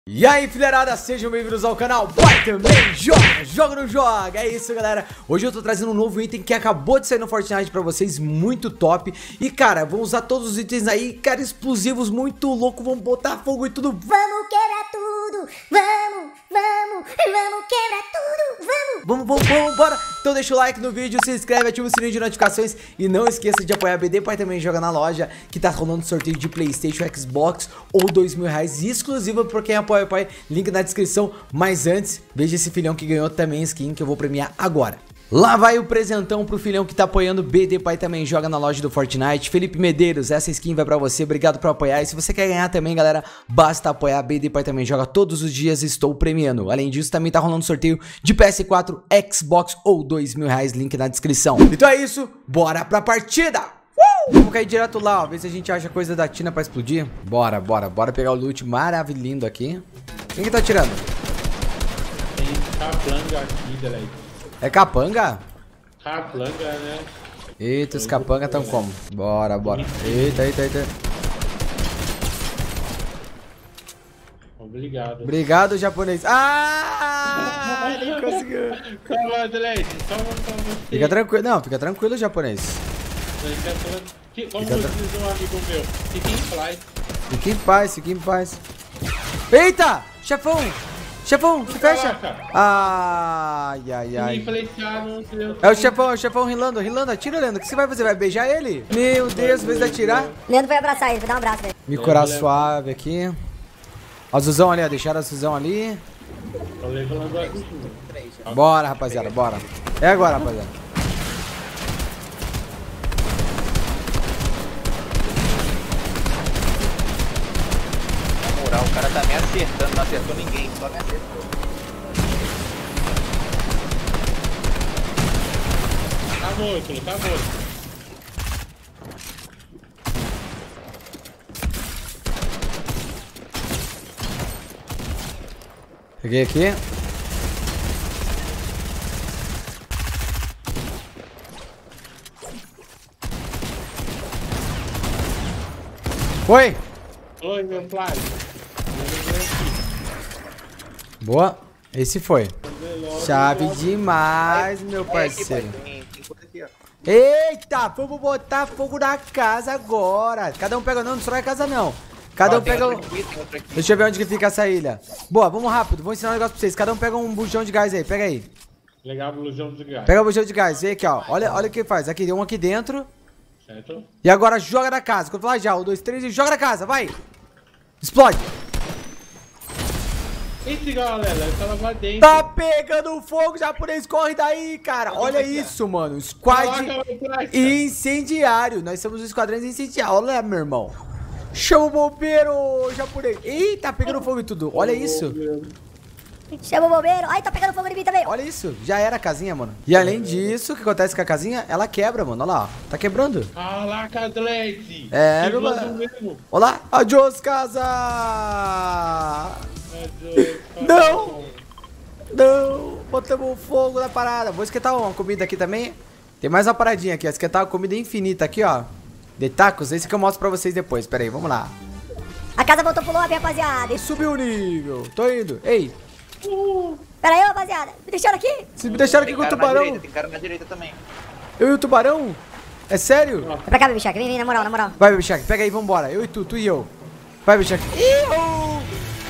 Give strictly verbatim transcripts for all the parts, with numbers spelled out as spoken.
E aí, filharada, sejam bem-vindos ao canal Pai Também Joga, Joga Não Joga. É isso, galera, hoje eu tô trazendo um novo item que acabou de sair no Fortnite pra vocês, muito top. E, cara, vamos usar todos os itens aí, cara, explosivos, muito louco. Vamos botar fogo e tudo. Vamos quebrar tudo, vamos, vamos, vamos quebrar tudo, vamos. Vamos, vamos, vamos, bora. Então deixa o like no vídeo, se inscreve, ativa o sininho de notificações. E não esqueça de apoiar a B D Pai Também Joga na loja, que tá rolando sorteio de Playstation, Xbox ou dois mil reais exclusiva pra quem apoia o pai. Link na descrição. Mas antes, veja esse filhão que ganhou também skin que eu vou premiar agora. Lá vai o presentão pro filhão que tá apoiando B D Pai Também Joga na loja do Fortnite. Felipe Medeiros, essa skin vai pra você, obrigado por apoiar. E se você quer ganhar também, galera, basta apoiar. B D Pai Também Joga todos os dias, estou premiando. Além disso, também tá rolando sorteio de P S quatro, Xbox ou dois mil reais, link na descrição. Então é isso, bora pra partida! Uh! Vamos cair direto lá, ó, ver se a gente acha coisa da Tina pra explodir. Bora, bora, bora pegar o loot maravilhoso aqui. Quem que tá atirando? Tem capanga aqui, galera. É capanga? Capanga, né? Eita, os capanga tão como? Bora, bora. Eita, eita, eita. Obrigado. Obrigado, japonês. Ah! Ele conseguiu. Calma, Delete. Calma, calma. Fica tranquilo. Não, fica tranquilo, japonês. Que, como Fica diz tra... um amigo meu, fique em paz. Fique em paz, fique em paz. Eita! Chefão! Chefão, se fecha! Ai, ai, ai. É o chefão, é o chefão rilando, rilando. Atira, Leandro. O que você vai fazer? Vai beijar ele? Meu Deus, vez de atirar. Leandro vai abraçar ele, vai dar um abraço velho. Me curar suave aqui. Ó, Azuzão ali, ó. Deixaram a Azuzão ali. Bora, rapaziada, bora. É agora, rapaziada. O cara tá me acertando, não acertou ninguém, só me acertou. Tá morto, tá morto. Peguei aqui. Oi! Oi, meu pai. Boa. Esse foi. Chave demais, meu parceiro. Eita, vamos botar fogo na casa agora. Cada um pega, não, não destrói a casa não. Cada um pega... Deixa eu ver onde que fica essa ilha. Boa, vamos rápido, vou ensinar um negócio pra vocês. Cada um pega um bujão de gás aí, pega aí. Legal, bujão de gás. Pega o bujão de gás, vem aqui, ó. Olha, olha o que faz. Aqui, tem um aqui dentro. Certo. E agora joga na casa. Quando eu falar já, um, dois, três e joga na casa, vai. Explode. Esse galera, eu tava lá dentro. Tá pegando fogo, japonês, corre daí, cara. Olha isso, mano. Squad incendiário. Nós somos os esquadrões incendiários. Olha, meu irmão. Chama o bombeiro, japonês. Eita, tá pegando fogo e tudo. Olha isso. Chama o bombeiro. Ai, tá pegando fogo em mim também. Olha isso. Já era a casinha, mano. E além disso, o que acontece com a casinha? Ela quebra, mano. Olha lá, ó. Tá quebrando. Caraca, Delete. É, meu mano. Olha lá. Adiós, casa. Não! Não! Botamos fogo na parada. Vou esquentar uma comida aqui também. Tem mais uma paradinha aqui, ó. Esquentar uma comida infinita aqui, ó. De tacos. Esse que eu mostro pra vocês depois. Pera aí, vamos lá. A casa voltou pro lobby, rapaziada. Subiu o nível. Tô indo. Ei. Uh. Pera aí, rapaziada. Me deixaram aqui. Vocês me deixaram aqui com o tubarão. Direita, tem cara na direita também. Eu e o tubarão? É sério? Vem pra cá, Bibichak. Vem, vem, na moral, na moral. Vai, Bibichak. Pega aí, vambora. Eu e tu, tu e eu. Vai, Bibichak. Iu!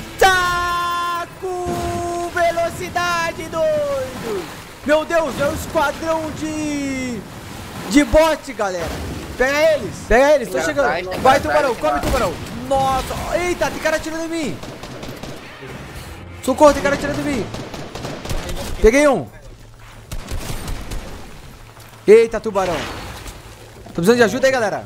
Taco! Velocidade, doido! Meu Deus, é um esquadrão de... De bot, galera. Pega eles. Pega eles, tô chegando. Vai, tubarão, come, tubarão. Nossa, eita, tem cara atirando em mim. Socorro, tem cara atirando em mim. Peguei um. Eita, tubarão. Tô precisando de ajuda aí, galera.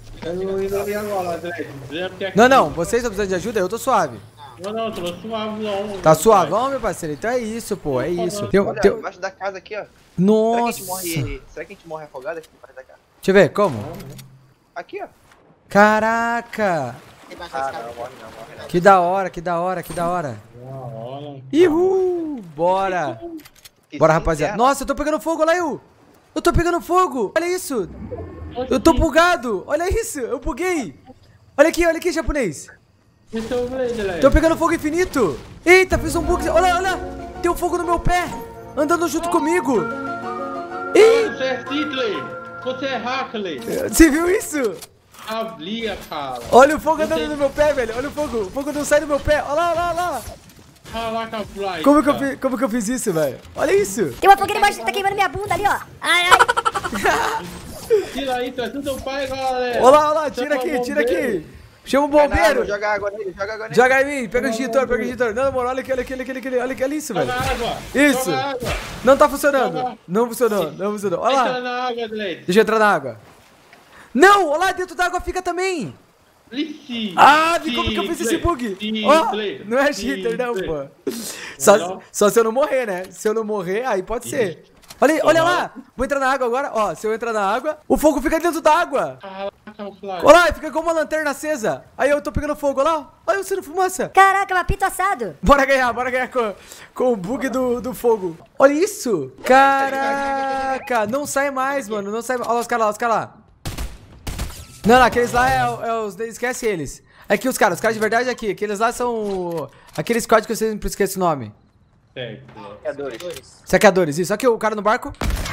Não, não, vocês estão precisando de ajuda? Eu tô suave. Não, não, tô suavão. Tá suavão, meu parceiro? Então é isso, pô, é isso. Tem, Olha, tem... embaixo da casa aqui, ó. Nossa. Será que a gente morre, será que a gente morre afogado aqui embaixo da casa? Deixa eu ver, como? Aqui, ó. Caraca. Ah, não, morre não, morre não. Que da hora, que da hora, que da hora. Ihu, bora. Bora, rapaziada. Nossa, eu tô pegando fogo, olha aí. Eu tô pegando fogo. Olha isso. Eu tô bugado. Olha isso, eu buguei. Olha aqui, olha aqui, japonês. Esse é o Blade, Leque. Tô pegando fogo infinito. Eita, fiz um bug. Olha, olha. Tem um fogo no meu pé. Andando junto comigo. Ih, Você é Sidley. Você é Hackley. você viu isso? Ablia, cara. Olha o fogo andando no meu pé, velho. Olha o fogo. O fogo não sai do meu pé. Olha lá, olha lá, olha lá. Caraca, Fly. Como que eu fiz, como que eu fiz isso, velho? Olha isso. Tem uma fogueira embaixo que tá queimando minha bunda ali, ó. Ai, ai. Tira aí, tu é tudo pai, galera. Olha lá, olha lá. Tira Chama aqui, o tira bombeiro. aqui. Chama o Cai na água, bombeiro. Joga água nele, joga água nele. Joga em mim. Pega o extintor, pega o extintor. Não, amor, olha aqui, olha aqui, olha aqui, olha aqui. Olha, olha isso, velho. Joga água. Isso. Joga água. Não tá funcionando. Joga. Não funcionou, não funcionou. Olha Entra lá. na água, Blade. Deixa eu entrar na água. Não, olha lá, dentro da água fica também. Lici. Ah, vi como que eu fiz esse bug? Ó, não é cheater não, pô. Só, só se eu não morrer, né? Se eu não morrer, aí pode ser. Olha aí, olha lá. Vou entrar na água agora. Ó, se eu entrar na água, o fogo fica dentro da água. Caraca, Fly. Olha lá, fica como uma lanterna acesa. Aí eu tô pegando fogo, olha lá. Olha eu sendo fumaça. Caraca, um apito assado. Bora ganhar, bora ganhar com, com o bug do, do fogo. Olha isso. Caraca, não sai mais, mano. Não sai mais. Olha os caras lá, os caras lá. Não, não, aqueles lá é, é os... Esquece eles. Aqui os caras, os caras de verdade aqui. Aqueles lá são... Aqueles códigos que eu sempre esqueço o nome. Certo. Saqueadores. Saqueadores, isso. Aqui o cara no barco.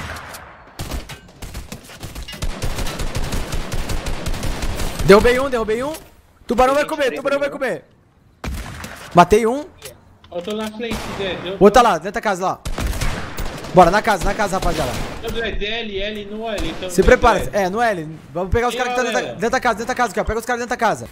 Derrubei um, derrubei um. Tubarão vai comer, tubarão vai comer. Matei um. Eu tô na frente dele. O outro tá lá, dentro da casa lá. Bora, na casa, na casa, rapaziada. L, L no L. Então Se prepara. É, no L. Vamos pegar os E caras que estão dentro, da- galera? dentro da casa, dentro da casa aqui, ó. Pega os caras dentro da casa.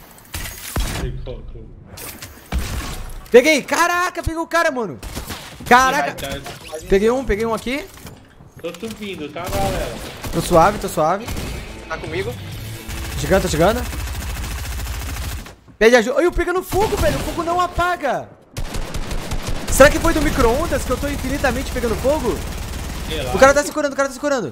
Peguei! Caraca, peguei o cara, mano. Caraca. Peguei um, peguei um aqui. Tô subindo, tá, galera? Tô suave, tô suave. Tá comigo? Tô chegando, tô chegando. Pede ajuda. Ai, eu pegando fogo, velho. O fogo não apaga. Será que foi do micro-ondas que eu tô infinitamente pegando fogo? Sei lá. O cara tá se curando, o cara tá se curando.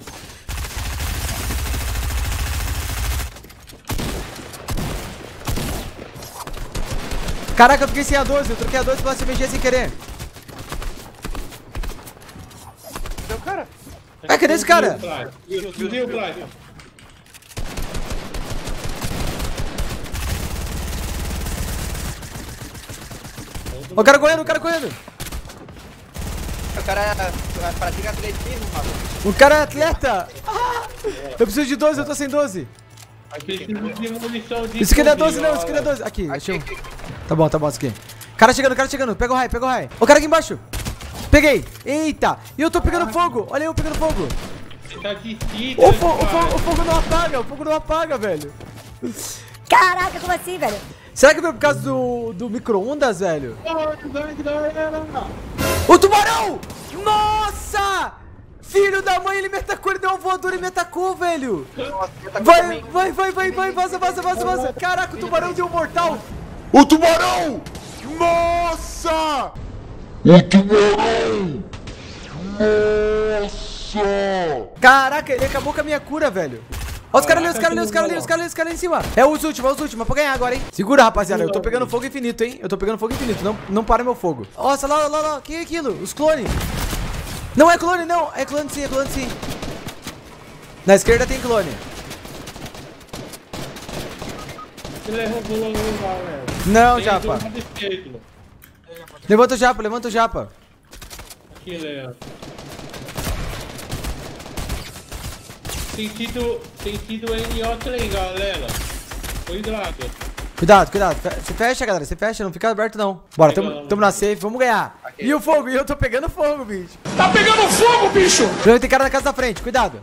Caraca, eu fiquei sem A doze. Eu troquei a doze pela C V G sem querer. Meu cara. Ah, cadê esse cara? Subiu, Fly. O cara correndo, o cara correndo. O cara é pratica atletismo, mano. O cara é atleta. Ah, eu preciso de doze, eu tô sem doze. Preciso de munição de Isso aqui não é zumbi, doze, não. Isso aqui não é galera. doze. Aqui, achei um. Tá bom, tá bom, isso aqui. Cara chegando, cara chegando. Pega o raio, pega o raio. O cara aqui embaixo. Peguei. Eita. E eu tô pegando fogo. Olha eu pegando fogo. Você tá de cita, O, fo o, fo o fogo não apaga. O fogo não apaga, velho. Caraca, como assim, velho? Será que foi por causa do, do micro-ondas, velho? galera. O tubarão! Nossa! Filho da mãe, ele me atacou. Ele deu uma voadora e me atacou, velho. Nossa, ele tá Vai, também. vai, vai, vai, vai. Vaza, vaza, vaza, vaza. Caraca, o tubarão deu um mortal. O tubarão! Nossa! O tubarão! Nossa! Caraca, ele acabou com a minha cura, velho. Ó os caras ali, os caras ali, os caras ali, os caras ali, os caras ali em cima. É os últimos, é os últimos, é pra ganhar agora, hein. Segura, rapaziada, eu tô pegando fogo infinito, hein. Eu tô pegando fogo infinito, não, não para meu fogo. Nossa, lá, lá, lá, o que é aquilo? Os clones. Não é clone, não. É clone sim, é clone sim. Na esquerda tem clone. Ele levou o logo, galera. Não, Tem japa. do lado esquerdo. Levanta o japa, levanta o japa. Aqui, Leandro. Sentido, sentido N O três, galera. Cuidado. Cuidado, cuidado. Fe- Você fecha, galera. Você fecha, não fica aberto, não. Bora, tamo, tamo na safe, vamos ganhar. E o fogo? E eu tô pegando fogo, bicho. Tá pegando fogo, bicho! Tem cara na casa da frente, cuidado.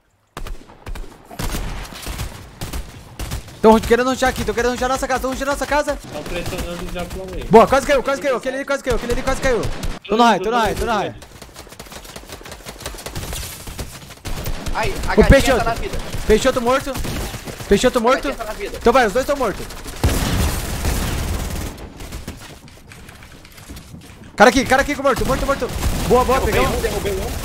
Tão querendo rushar aqui, tão querendo rushar nossa casa, tão rushando nossa casa. Estão pressionando o japonês. Boa, quase caiu, quase caiu. Aquele ali quase caiu, aquele ali quase caiu. Tô no raio, tô no raio, tô no raio. Ai, a O gatinha Peixoto. tá na vida. Peixoto morto. Peixoto A morto. gatinha tá na vida. Então vai, os dois estão mortos. Cara aqui, cara aqui com morto, morto, morto. Boa, boa, Derrubei pegamos. um, derrubei um.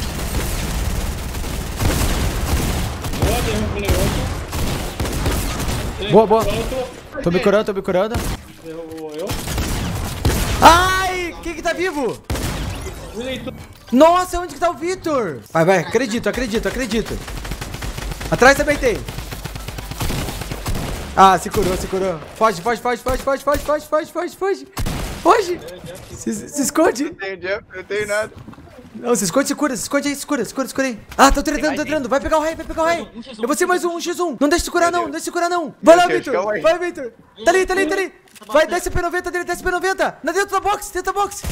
Boa, derrubei outro. Boa, boa. Outro. Tô me curando, tô me curando. Derrubou eu. Ai, quem que tá vivo? Direito. Nossa, onde que tá o Vitor? Vai, vai, acredito, acredito, acredito. Atrás também tem. Ah, se curou, se curou. Foge, foge, foge, foge, foge, foge, foge, foge, foge, foge. Foge. Se, se esconde. Não tenho jump, não tenho nada. Não, se esconde, se cura, se esconde aí, se cura, se cura, se cura aí. Ah, tô tretando, tô tretando. Vai pegar o rei, vai pegar o rei. Eu vou ser mais um, um x um. Não deixa de curar, não, não deixa de curar, não. Vai lá, Victor. Vai, Victor. Tá ali, tá ali, tá ali. Vai, desce P noventa dele, desce P noventa. Na dentro da box, dentro da box.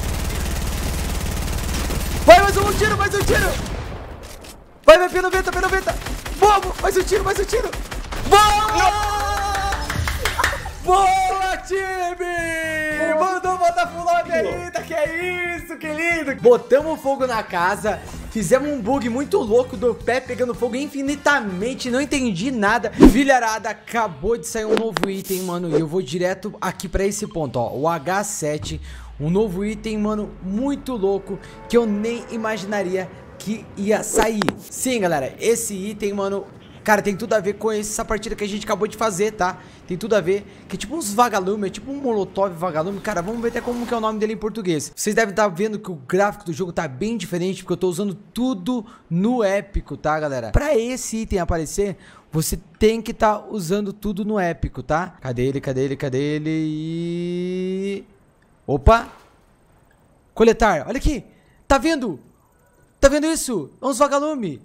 Vai, mais um tiro, mais um tiro. Vai, vai, P noventa, P noventa. Boa, mais um tiro, mais um tiro. Boa! Boa, time! Mandou botar full lobby ainda, que é isso, que lindo! Botamos fogo na casa, fizemos um bug muito louco do pé pegando fogo infinitamente, não entendi nada. Filharada, acabou de sair um novo item, mano, e eu vou direto aqui pra esse ponto, ó, o H sete, um novo item, mano, muito louco, que eu nem imaginaria que ia sair. Sim, galera, esse item, mano... Cara, tem tudo a ver com essa partida que a gente acabou de fazer, tá? Tem tudo a ver, que é tipo uns vagalume, é tipo um molotov vagalume. Cara, vamos ver até como que é o nome dele em português. Vocês devem estar vendo que o gráfico do jogo tá bem diferente, porque eu tô usando tudo no épico, tá, galera? Pra esse item aparecer, você tem que estar tá usando tudo no épico, tá? Cadê ele, cadê ele, cadê ele? E... Opa! Coletar, olha aqui! Tá vendo? Tá vendo isso? É uns vagalume!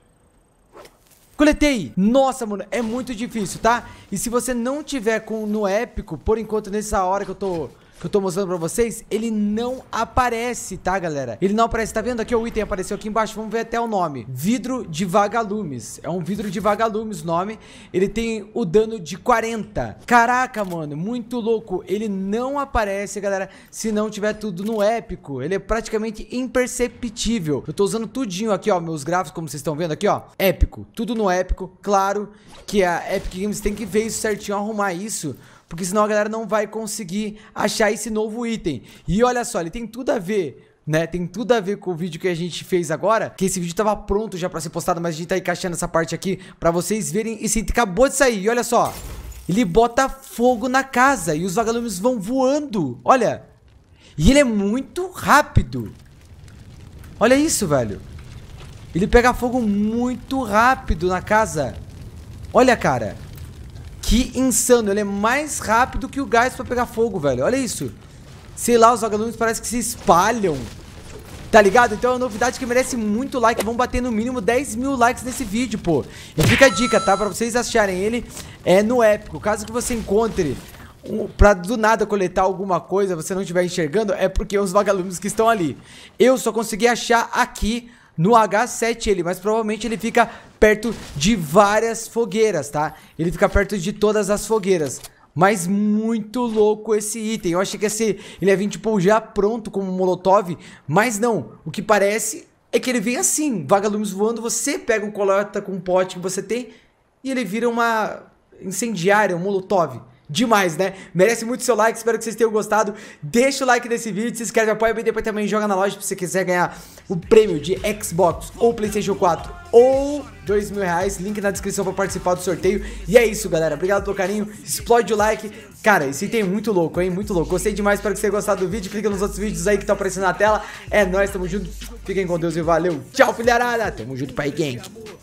Coletei! Nossa, mano, é muito difícil, tá? E se você não tiver com no épico, por enquanto, nessa hora que eu tô... que eu tô mostrando pra vocês, ele não aparece, tá, galera? Ele não aparece, tá vendo? Aqui o item apareceu aqui embaixo, vamos ver até o nome. Vidro de vagalumes. É um vidro de vagalumes o nome. Ele tem o dano de quarenta. Caraca, mano, muito louco. Ele não aparece, galera, se não tiver tudo no épico. Ele é praticamente imperceptível. Eu tô usando tudinho aqui, ó, meus gráficos, como vocês estão vendo aqui, ó. Épico, tudo no épico. Claro que a Epic Games tem que ver isso certinho, arrumar isso, porque senão a galera não vai conseguir achar esse novo item. E olha só, ele tem tudo a ver, né? Tem tudo a ver com o vídeo que a gente fez agora, que esse vídeo tava pronto já pra ser postado, mas a gente tá encaixando essa parte aqui pra vocês verem. Esse item acabou de sair, e olha só. Ele bota fogo na casa e os vagalumes vão voando, olha. E ele é muito rápido. Olha isso, velho. Ele pega fogo muito rápido na casa. Olha, cara. Que insano, ele é mais rápido que o gás pra pegar fogo, velho. Olha isso. Sei lá, os vagalumes parecem que se espalham. Tá ligado? Então é uma novidade que merece muito like. Vamos bater no mínimo dez mil likes nesse vídeo, pô. E fica a dica, tá? Pra vocês acharem ele é no épico. Caso que você encontre um, pra do nada coletar alguma coisa, você não estiver enxergando, é porque os vagalumes que estão ali. Eu só consegui achar aqui no H sete ele, mas provavelmente ele fica perto de várias fogueiras, tá? Ele fica perto de todas as fogueiras. Mas muito louco esse item. Eu achei que ia ser, ele ia vir tipo já pronto como um molotov, mas não. O que parece é que ele vem assim, vagalumes voando, você pega um coleta com um pote que você tem e ele vira uma incendiária, um molotov. Demais, né? Merece muito seu like, espero que vocês tenham gostado. Deixa o like nesse vídeo, se inscreve, apoia bem, depois também joga na loja se você quiser ganhar o prêmio de Xbox ou PlayStation quatro ou dois mil reais. Link na descrição pra participar do sorteio. E é isso, galera. Obrigado pelo carinho. Explode o like. Cara, esse item é muito louco, hein? Muito louco. Gostei demais, espero que vocês tenham gostado do vídeo. Clica nos outros vídeos aí que estão aparecendo na tela. É nóis, tamo junto. Fiquem com Deus e valeu. Tchau, filharada. Tamo junto, pai, gang.